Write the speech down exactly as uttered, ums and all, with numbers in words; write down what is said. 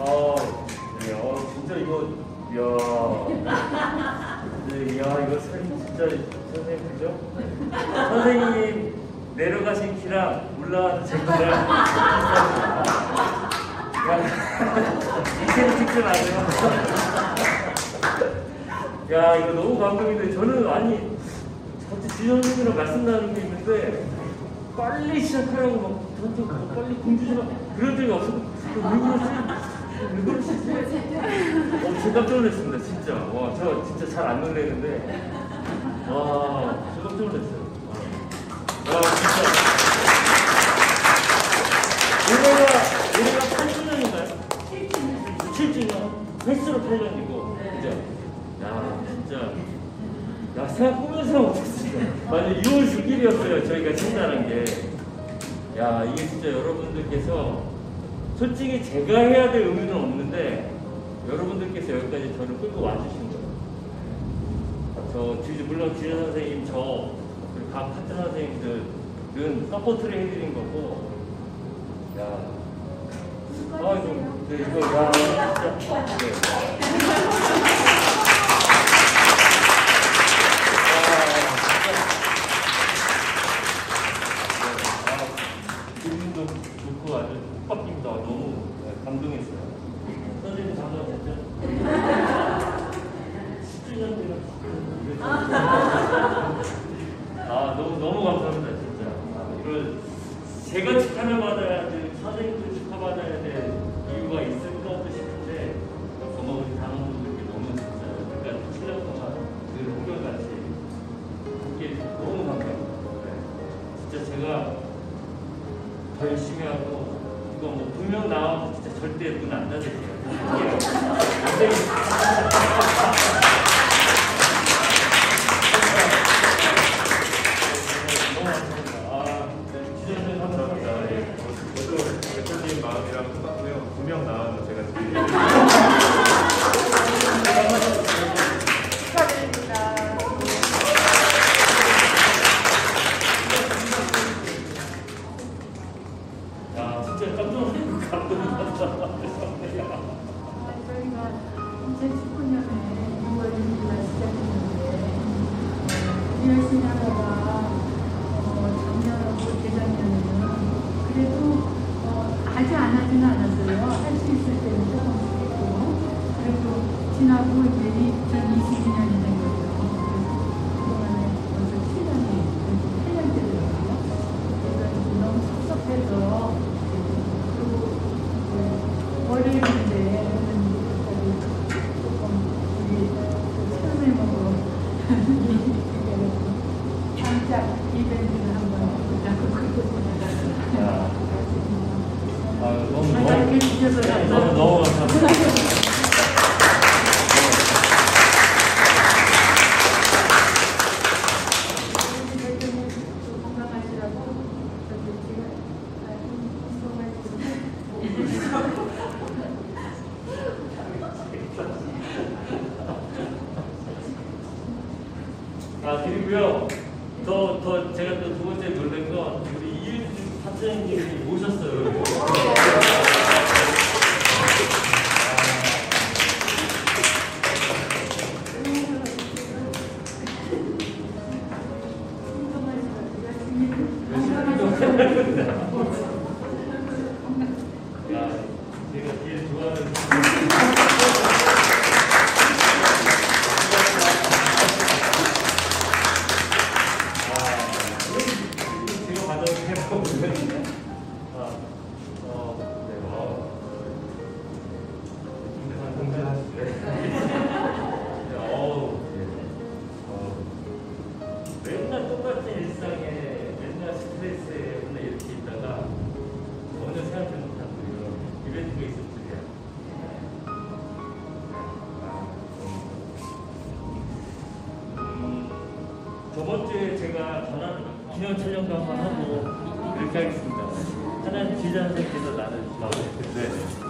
아, 네, 어, 진짜 이거, 이야. 네, 이야, 이거 사진 진짜, 선생님, 그죠? 선생님 내려가신 키랑 올라가서 제 키랑. 이렇게 찍지 마세요. 야, 이거 너무 감동인데, 저는, 아니, 갑자기 지선 선생님이랑 말씀 나누는 게 있는데, 빨리 시작하라고 막, 저한테 막 빨리 공주지 마. 그런 적이 없어. 왜 그러지? 왜 그러시지? 어, 제가 깜짝 놀랐습니다, 진짜. 와, 저 진짜 잘 안 놀래는데. 와, 저 깜짝 놀랐어요. 와, 진짜. 올해가, 올해가 팔 주년인가요? 칠 주년. 횟수로 팔 년이고. 그죠? 야, 진짜. 야, 생각보면서 못했어요. 맞아요. 이월 육 일이었어요. 저희가 신나는 게. 야, 이게 진짜 여러분들께서 솔직히 제가 해야 될 의무는 없는데 여러분들께서 여기까지 저를 끌고 와주신 거예요. 저, 물론 지현 선생님, 저, 그리고 각 파트너 선생님들은 서포트를 해드린 거고. 야. 아이고, 네, 이거, 야, 진짜. 네. 좋고 아주 콧박힙니다. 너무 감동했어요. 선생님 감동하셨죠? 십 주년 되면 아, 너무 너무 감사합니다, 진짜. 아, 이걸 제가 축하를 받아야 돼, 선생님도 축하받아야 될 이유가 있을 것도 싶은데 정말 우리 단원분들께 너무 진짜 여태까지 칠 년 동안 늘 한결같이 함께 해주셔서 너무 감사합니다. 네. 진짜 제가 더 열심히 하고, 이거 뭐 분명 나와서 진짜 절대 문 안 닫을게요. 너무 감사합니다. 아, 지전님 감사합니다. 예. 저도 대표님 마음이랑 똑같고요. 분명 나와서 제가 제일 축하드립니다. 야, 진짜 깜짝 놀라고 감동받았다. 저희가 이천십구 년에 유월 일 일날 시작했는데 열심히 하다가 어, 작년하고 재작년에는 그래도 어, 아주 안 하지는 않았어요. 할 수 있을 때는 조금씩 했고, 그래도 지나고 이제 이천이십이 년이 된 거죠. 그동안에 벌써 칠 년이, 팔 년째 되거든요. 그래서 너무 섭섭해서 그리고 월요일인데 조금 우리 선생님하고 깜짝 이벤트를 한번 해보자고 그러고 야, 아, 너무 너무 이렇게 주셔서 네, 너무 너무 감사합니다. 건강하시라고 저도 지금 아, 그리고요, 더, 더 제가 또 두 번째 놀란 건 우리 이윤주 파트너님이 오셨어요. 야, 제가 제일 좋아하는 제가 받아도 해보면 아, 어, 네, 어. 공개하시죠. 네, 어우, 예. 어. 맨날 똑같은 일상에 맨날 스트레스에 맨날 이렇게 있다가 전혀 생각지 못하고 이런 이벤트가 있을 줄이야. 음, 저번 주에 제가 전화 기념 촬영도 한번 하고 이렇게 하겠습니다. 하나는 지자 선생님께서 나눠주시고. 네.